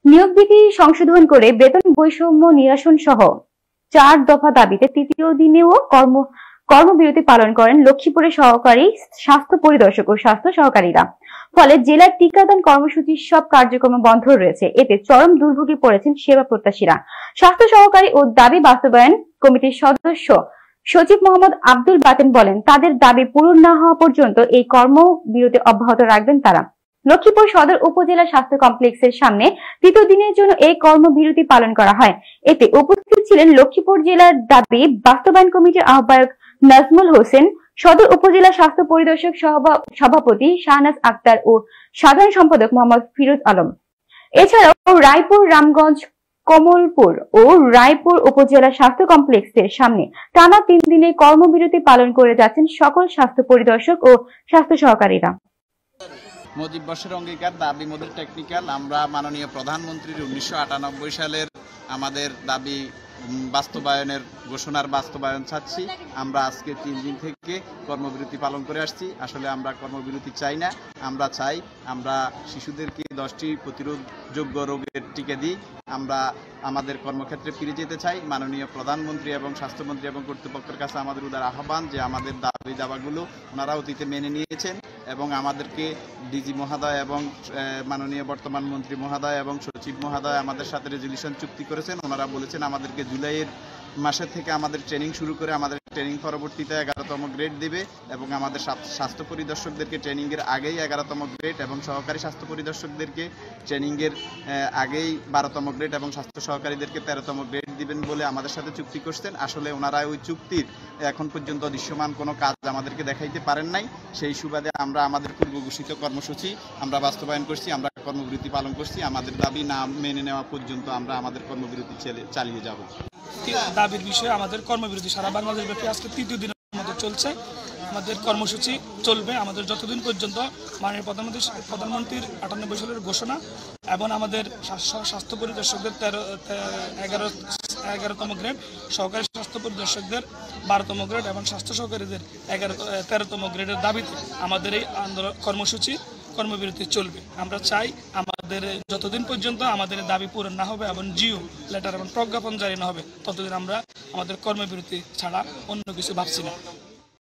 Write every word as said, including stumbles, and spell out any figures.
নিয়োগ বিধি সংশোধন করে বেতন বৈষম্য নিরসন সহ চার দফা দাবিতে তৃতীয় দিনেও কর্ম কর্মবিরতি পালন করেন লক্ষ্মীপুরের সহকারী স্বাস্থ্য পরিদর্শক ও স্বাস্থ্য সহকারীরা। ফলে জেলার টিকাদান কর্মসূচির সব কার্যক্রম বন্ধ রয়েছে। এতে চরম দুর্ভোগে পড়েছেন সেবা প্রত্যাশীরা। স্বাস্থ্য সহকারী ও দাবি বাস্তবায়ন কমিটির সদস্য সচিব মোহাম্মদ আব্দুল বাতেন বলেন, তাদের দাবি পূরণ না হওয়া পর্যন্ত এই কর্মবিরতি অব্যাহত রাখবেন তারা। লক্ষ্মীপুর সদর উপজেলা স্বাস্থ্য কমপ্লেক্সের সামনে তৃতীয় দিনের জন্য এই কর্মবিরতি পালন করা হয়। এতে উপস্থিত ছিলেন লক্ষ্মীপুর জেলার দাবি বাস্তবায়ন কমিটির আহ্বায়ক নাজমুল হোসেন, সদর উপজেলা স্বাস্থ্য পরিদর্শক সভাপতি শাহনাজ আক্তার ও সাধারণ সম্পাদক মোহাম্মদ ফিরোজ আলম। এছাড়াও রায়পুর, রামগঞ্জ, কমলপুর ও রায়পুর উপজেলা স্বাস্থ্য কমপ্লেক্সের সামনে টানা তিন দিনের কর্মবিরতি পালন করে যাচ্ছেন সকল স্বাস্থ্য পরিদর্শক ও স্বাস্থ্য সহকারীরা। মুজিব বর্ষের অঙ্গীকার দাবি মোদের টেকনিক্যাল। আমরা মাননীয় প্রধানমন্ত্রীর উনিশশো আটানব্বই সালের আমাদের দাবি বাস্তবায়নের ঘোষণার বাস্তবায়ন চাচ্ছি। আমরা আজকে তিন দিন থেকে কর্মবিরতি পালন করে আসছি। আসলে আমরা কর্মবিরতি চাই না, আমরা চাই আমরা শিশুদেরকে দশটি প্রতিরোধযোগ্য রোগের টিকা দিই। আমরা আমাদের কর্মক্ষেত্রে ফিরে যেতে চাই। মাননীয় প্রধানমন্ত্রী এবং স্বাস্থ্যমন্ত্রী এবং কর্তৃপক্ষের কাছে আমাদের উদার আহ্বান যে আমাদের দাবি দাবাগুলো ওনারা অতীতে মেনে নিয়েছেন এবং আমাদেরকে ডিজি মহোদয় এবং মাননীয় বর্তমান মন্ত্রী মহোদয় এবং সচিব মহোদয় আমাদের সাথে রেজুলেশন চুক্তি করেছেন। ওনারা বলেছেন আমাদেরকে জুলাইয়ের মাসের থেকে আমাদের ট্রেনিং শুরু করে আমাদের ট্রেনিং পরবর্তীতে এগারোতম গ্রেড দেবে এবং আমাদের স্বাস্থ্য পরিদর্শকদেরকে ট্রেনিংয়ের আগেই এগারোতম গ্রেড এবং সহকারী স্বাস্থ্য পরিদর্শকদেরকে ট্রেনিংয়ের আগেই বারোতম গ্রেড এবং স্বাস্থ্য সহকারীদেরকে তেরোতম গ্রেড দিবেন বলে আমাদের সাথে চুক্তি করছেন। আসলে ওনারা ওই চুক্তির এখন পর্যন্ত দৃশ্যমান কোনো কাজ আমাদেরকে দেখাইতে পারেন নাই। সেই সুবাদে আমরা আমাদের পূর্ব ঘোষিত কর্মসূচি আমরা বাস্তবায়ন করছি, আমরা কর্মবিরতি পালন করছি। আমাদের দাবি না মেনে নেওয়া পর্যন্ত আমরা আমাদের কর্মবিরতি চালিয়ে যাব। দাবির বিষয়ে আমাদের কর্মবিরতি সারা বাংলাদেশ ব্যাপী আজকে তৃতীয় দিনের মধ্যে চলছে। আমাদের কর্মসূচি চলবে আমাদের যতদিন পর্যন্ত মাননীয় প্রধানমন্ত্রী প্রধানমন্ত্রীর আটানব্বই সালের ঘোষণা এবং আমাদের স্বাস্থ্য পরিদর্শকদের তেরো এগারো এগারোতম গ্রেড, সহকারী স্বাস্থ্য পরিদর্শকদের বারোতম গ্রেড এবং স্বাস্থ্য সহকারীদের এগারো তেরোতম গ্রেডের দাবিতে আমাদের এই আন্দোলন কর্মসূচি কর্মবিরতি চলবে। আমরা চাই আমাদের যতদিন পর্যন্ত আমাদের দাবি পূরণ না হবে এবং জিও লেটার এবং প্রজ্ঞাপন জারি না হবে ততদিন আমরা আমাদের কর্মবিরতি ছাড়া অন্য কিছু ভাবছি না।